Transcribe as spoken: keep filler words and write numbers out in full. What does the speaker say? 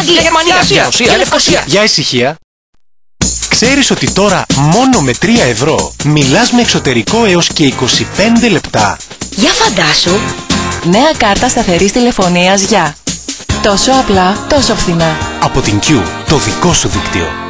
Για Γερμανία, για Ρωσία, για Λευκοσία. Για ησυχία. Ξέρεις ότι τώρα μόνο με τρία ευρώ μιλάς με εξωτερικό έως και είκοσι πέντε λεπτά. Για φαντάσου. Νέα κάρτα σταθερής τηλεφωνίας για τόσο απλά, τόσο φθηνά. Από την Q, το δικό σου δίκτυο.